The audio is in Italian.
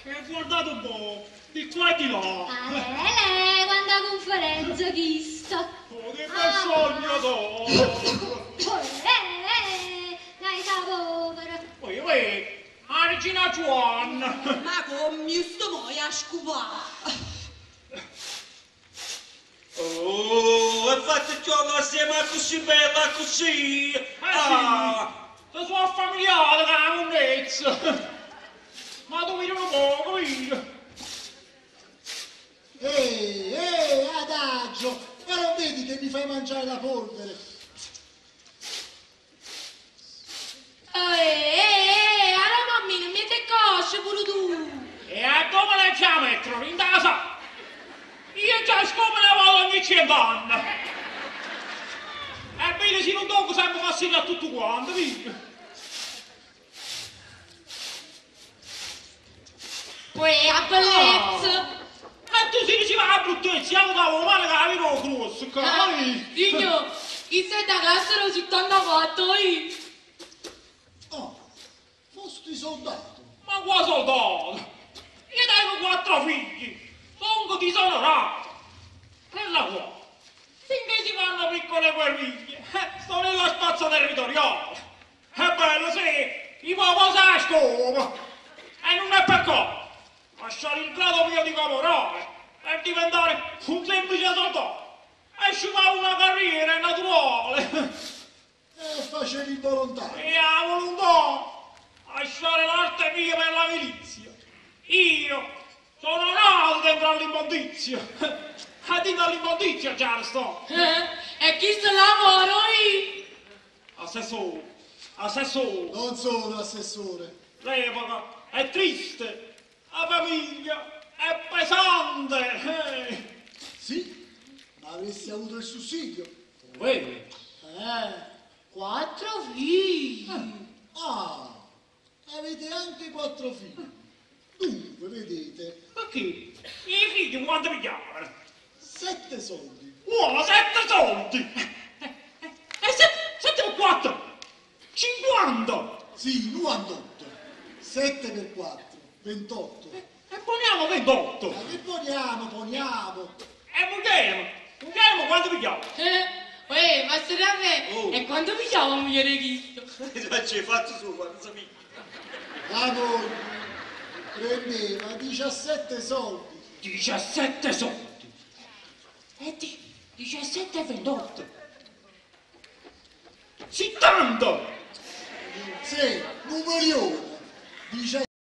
E guardate un po', di qua e di là. Quanta conferenza chi sta? Oh, che bel sogno d'oro. Dai, sa povera. Uè, la regina Giovanna. Ma come sto moi a scupare? Oh, e fate giorno assieme a così bella così. Sì, la sua familiare che è la monnezza. Ma tu vedi un po', capito? Adagio! Ma non vedi che mi fai mangiare la polvere? Allora mammina, mi te cosce pure tu. E a dove le già mettere? In casa? Io già scopo ne vado ogni 100 anni. Ebbene, se non tocco sempre fastidio a tutto quanto, vedi? Poi a bellezza. E tu si diceva la bruttezza, io davo male che avevo grosso, capi? Digno, chi sei da classe lo 74 io? Oh, fosti soldato. Ma qua soldato? Io tengo 4 figli, sono disonorato. Quella qua, finché si fanno piccole guerriglie, sto nello spazio territoriale. È bello, sì, i popoli sa scopo. E non è per cosa. Lasciare il grado mio di caporale per diventare un semplice soldato e sciupare una carriera naturale. Facevi il volontario. E a volontà, lasciare l'arte mia per la milizia. Io sono nato dentro all'immondizia. E dentro all'immondizia già ne sto. E chi sta lavoro io? Assessore, Non sono assessore. l'epoca è triste, la famiglia è pesante. Sì, ma avresti avuto il sussidio. Uè, 4 figli. Avete anche 4 figli. Dunque, vedete, perché? I figli quanto pigliavano? 7 soldi. 7 soldi! E 7 o 4? 50! Sì, 98. 7 per 4, 28. E poniamo 28! Ma che poniamo? E mugliamo quanto pigliamo? Master a me. E quando mi chiamo migliore Cristo? Ma ci hai fatto su quando sapete. La moglie prendeva 17 soldi. 17 soldi! E 17 e 28! 70! Sì, 1 milione.